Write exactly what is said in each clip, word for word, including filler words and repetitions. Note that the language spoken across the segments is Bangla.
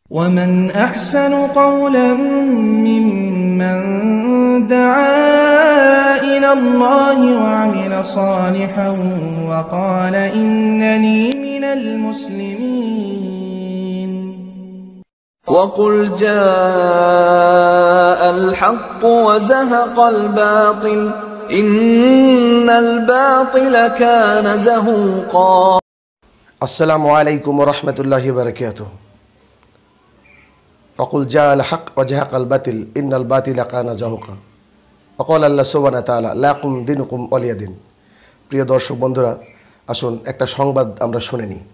ومن أحسن قولا ممن دعا إلى الله وعمل صالحا وقال إنني من المسلمين وقل جاء الحق وزهق الباطل إن الباطل كان زهوقا السلام عليكم ورحمة الله وبركاته وقل جاء الحق وزهق الباطل إن الباطل كان زهوقا وقال الله سبحانه وتعالى لكم دينكم ولي دين। প্রিয় দর্শক বন্ধুরা, আসুন একটা সংবাদ আমরা শুনে নিই।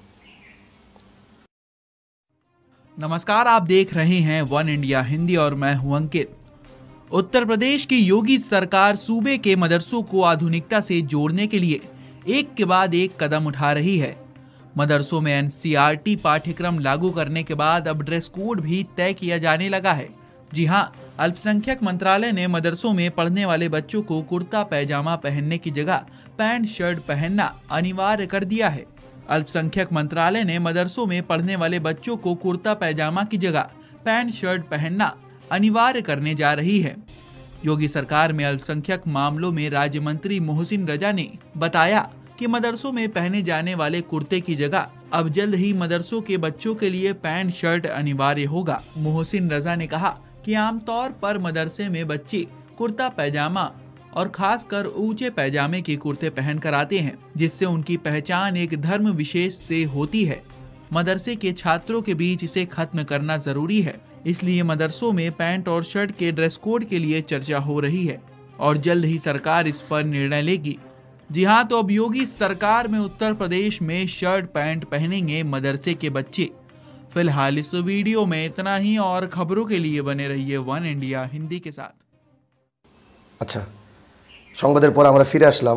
नमस्कार, आप देख रहे हैं वन इंडिया हिंदी और मैं हूं अंकित। उत्तर प्रदेश की योगी सरकार सूबे के मदरसों को आधुनिकता से जोड़ने के लिए एक के बाद एक कदम उठा रही है। मदरसों में एनसीईआरटी पाठ्यक्रम लागू करने के बाद अब ड्रेस कोड भी तय किया जाने लगा है। जी हां, अल्पसंख्यक मंत्रालय ने मदरसों में पढ़ने वाले बच्चों को कुर्ता पैजामा पहनने की जगह पैंट शर्ट पहनना अनिवार्य कर दिया है। अल्पसंख्यक मंत्रालय ने मदरसों में पढ़ने वाले बच्चों को कुर्ता पैजामा की जगह पैंट शर्ट पहनना अनिवार्य करने जा रही है। योगी सरकार में अल्पसंख्यक मामलों में राज्य मंत्री मोहसिन रजा ने बताया कि मदरसों में पहने जाने वाले कुर्ते की जगह अब जल्द ही मदरसों के बच्चों के लिए पैंट शर्ट अनिवार्य होगा। मोहसिन रजा ने कहा कि आमतौर पर मदरसे में बच्चे कुर्ता पैजामा और खासकर ऊंचे पैजामे के कुर्ते पहनकर आते हैं, जिससे उनकी पहचान एक धर्म विशेष से होती है। मदरसे के छात्रों के बीच इसे खत्म करना जरूरी है, इसलिए मदरसों में पैंट और शर्ट के ड्रेस कोड के लिए चर्चा हो रही है और जल्द ही सरकार इस पर निर्णय लेगी। जी हाँ, तो अब योगी सरकार में उत्तर प्रदेश में शर्ट पैंट पहनेंगे मदरसे के बच्चे। फिलहाल इस वीडियो में इतना ही और खबरों के लिए बने रहिए वन इंडिया हिंदी के साथ। আচ্ছা, সংবাদের পর আমরা ফিরে আসলাম।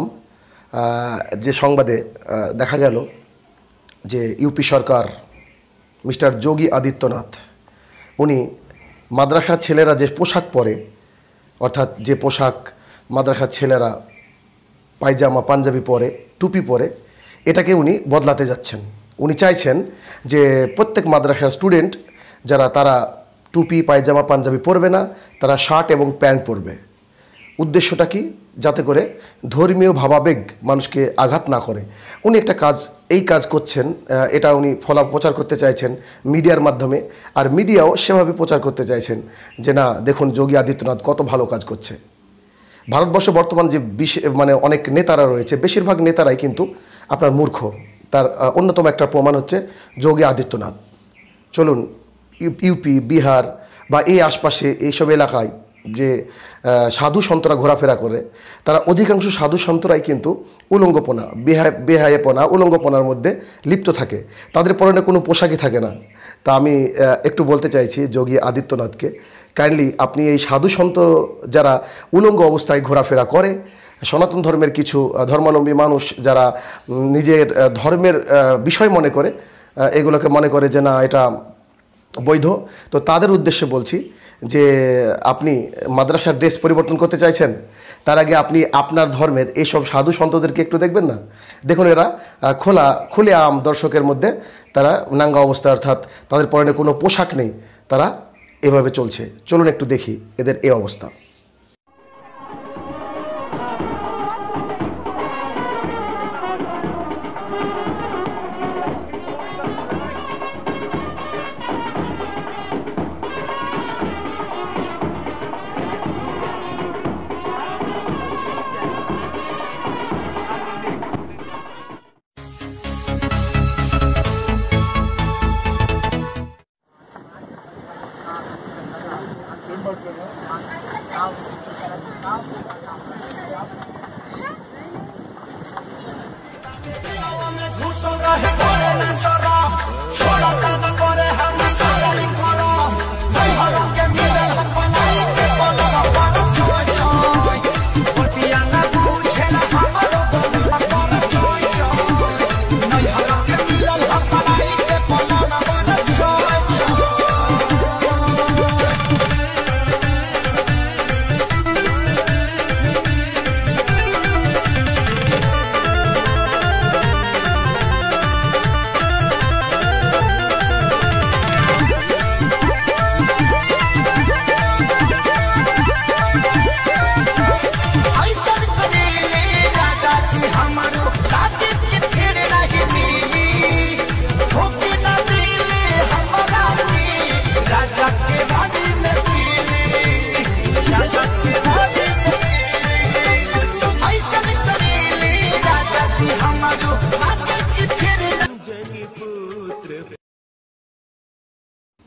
যে সংবাদে দেখা গেল যে ইউপি সরকার মিস্টার যোগী আদিত্যনাথ উনি মাদ্রাসার ছেলেরা যে পোশাক পরে, অর্থাৎ যে পোশাক মাদ্রাসার ছেলেরা পায়জামা পাঞ্জাবি পরে, টুপি পরে, এটাকে উনি বদলাতে যাচ্ছেন। উনি চাইছেন যে প্রত্যেক মাদ্রাসার স্টুডেন্ট যারা তারা টুপি পায়জামা পাঞ্জাবি পরবে না, তারা শার্ট এবং প্যান্ট পরবে। উদ্দেশ্যটা কি? যাতে করে ধর্মীয় ভাবাবেগ মানুষকে আঘাত না করে। উনি একটা কাজ এই কাজ করছেন, এটা উনি ফলা প্রচার করতে চাইছেন মিডিয়ার মাধ্যমে, আর মিডিয়াও সেভাবে প্রচার করতে চাইছেন যে না দেখুন যোগী আদিত্যনাথ কত ভালো কাজ করছে। ভারতবর্ষে বর্তমান যে বিশেষ মানে অনেক নেতারা রয়েছে, বেশিরভাগ নেতারাই কিন্তু আপনার মূর্খ। তার অন্যতম একটা প্রমাণ হচ্ছে যোগী আদিত্যনাথ। চলুন ইউপি, বিহার বা এই আশপাশে এইসব এলাকায় যে সাধু সন্তরা ঘোরাফেরা করে, তারা অধিকাংশ সাধু সন্তরাই কিন্তু উলঙ্গপনা, বেহায় বেহায়েপনা উলঙ্গপনার মধ্যে লিপ্ত থাকে। তাদের পরনে কোনো পোশাকই থাকে না। তা আমি একটু বলতে চাইছি যোগী আদিত্যনাথকে, কাইন্ডলি আপনি এই সাধু সন্ত যারা উলঙ্গ অবস্থায় ঘোরাফেরা করে, সনাতন ধর্মের কিছু ধর্মাবলম্বী মানুষ যারা নিজের ধর্মের বিষয় মনে করে, এগুলোকে মনে করে যে না এটা বৈধ, তো তাদের উদ্দেশ্যে বলছি যে আপনি মাদ্রাসার ড্রেস পরিবর্তন করতে চাইছেন, তার আগে আপনি আপনার ধর্মের এইসব সাধু সন্তদেরকে একটু দেখবেন না। দেখুন এরা খোলা খুলে আম দর্শকের মধ্যে তারা নাঙ্গা অবস্থা, অর্থাৎ তাদের পরনে কোনো পোশাক নেই, তারা এভাবে চলছে। চলুন একটু দেখি এদের এই অবস্থা।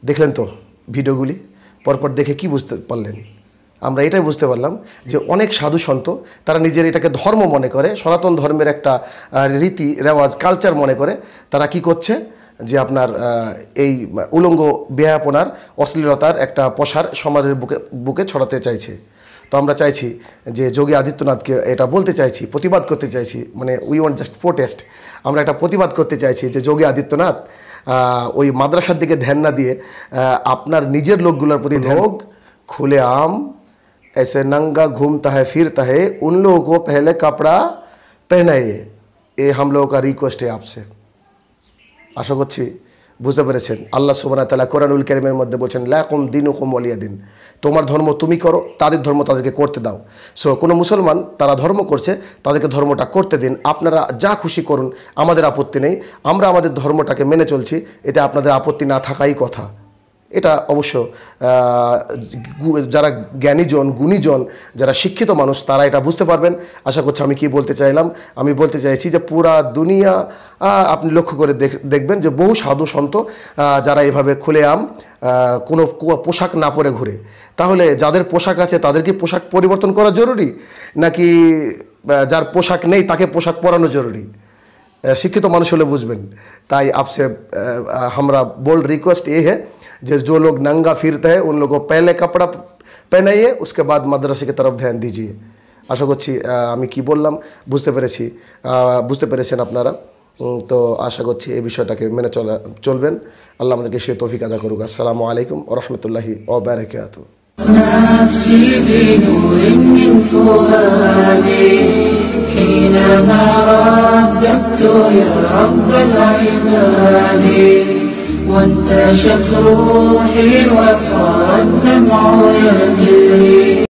দেখলেন তো ভিডিওগুলি, পরপর দেখে কি বুঝতে পারলেন? আমরা এটাই বুঝতে পারলাম যে অনেক সাধু সন্ত তারা নিজের এটাকে ধর্ম মনে করে, সনাতন ধর্মের একটা রীতি রেওয়াজ কালচার মনে করে তারা কি করছে যে আপনার এই উলঙ্গ বেহায়াপনার অশ্লীলতার একটা প্রসার সমাজের বুকে বুকে ছড়াতে চাইছে। তো আমরা চাইছি যে যোগী আদিত্যনাথকে এটা বলতে চাইছি, প্রতিবাদ করতে চাইছি, মানে উই ওয়ান্ট জাস্ট প্রোটেস্ট, আমরা একটা প্রতিবাদ করতে চাইছি যে যোগী আদিত্যনাথ ওই মাদ্রাসার দিকে ধ্যান না দিয়ে আপনার নিজের লোকগুলোর প্রতি ধ্যান। খুলে আম ऐसे नंगा घूमता है फिरता है उन लोगों को पहले कपड़ा पहनाइए, ये हम लोगों का रिक्वेस्ट है आपसे। আশা করছি বুঝতে পেরেছেন। আল্লাহ সুবহানাহু ওয়া তাআলা কোরআনুল কারীমের মধ্যে বলছেন লাকুম দীনুকুম ওয়ালিয়া দিন, তোমার ধর্ম তুমি করো, তাদের ধর্ম তাদেরকে করতে দাও। সো কোনো মুসলমান তারা ধর্ম করছে তাদেরকে ধর্মটা করতে দিন, আপনারা যা খুশি করুন, আমাদের আপত্তি নেই, আমরা আমাদের ধর্মটাকে মেনে চলছি, এতে আপনাদের আপত্তি না থাকাই কথা। এটা অবশ্য যারা জ্ঞানীজন গুণীজন যারা শিক্ষিত মানুষ তারা এটা বুঝতে পারবেন। আশা করছি আমি কি বলতে চাইলাম, আমি বলতে চাইছি যে পুরা দুনিয়া আপনি লক্ষ্য করে দেখবেন যে বহু সাধু সন্ত যারা এভাবে খুলেআম কোনো পোশাক না পরে ঘুরে। তাহলে যাদের পোশাক আছে তাদের কি পোশাক পরিবর্তন করা জরুরি, নাকি যার পোশাক নেই তাকে পোশাক পরানো জরুরি? শিক্ষিত মানুষ হলে বুঝবেন। তাই आपसे हमारा बोल्ड रिक्वेस्ट ये है जो जो लोग नंगा फिरते हैं उन लोगों को पहले कपड़ा पहनाइए, उसके बाद मदरसे की तरफ ध्यान दीजिए। আশা করছি আমি কি বললাম বুঝতে পেরেছি, বুঝতে পেরেছেন আপনারা। তো আশা করছি এই বিষয়টাকে মেনে চলা চলবেন। আল্লাহ আমাদেরকে সে তৌফিক আদা করুক। আসসালামু আলাইকুম ওয়া রাহমাতুল্লাহি ওয়া বারাকাতুহু। نفسي بنور من فؤادي حينما رددت يا رب العباد وانتشت روحي وصار الدمع يجري